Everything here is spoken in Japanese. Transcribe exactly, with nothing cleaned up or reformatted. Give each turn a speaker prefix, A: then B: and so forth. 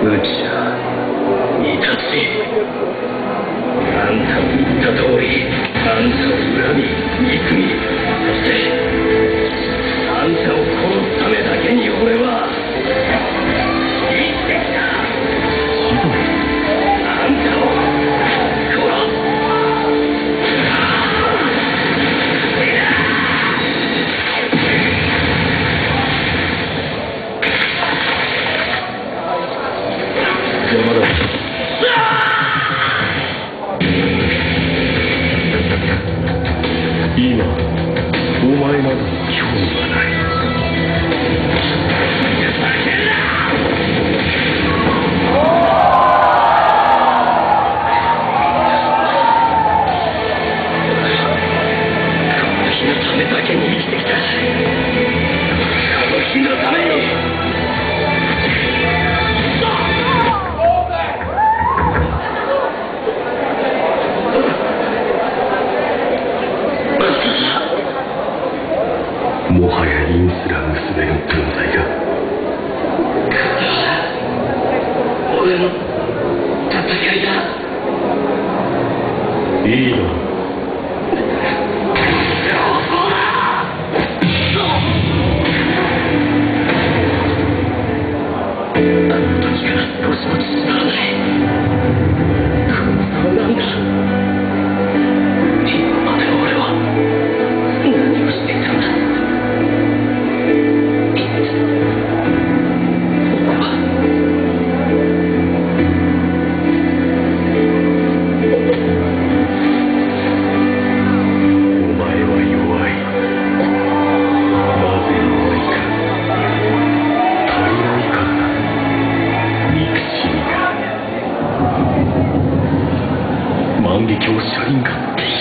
A: 無茶、いたち。あんたの言った通り、あんたを恨み、憎み、そしてあんたを殺すためだけに俺は生きてきた。あんたを殺す。邪魔だ。今お前などに興味はない。この日のためだけに生きてきた。この日のために。もはや因すら結べぬ存在だ。俺の戦いだ。いいな。あの時から少しも縮まらない。この差は何だ。今まで俺は何をしていたんだ。万華鏡車輪が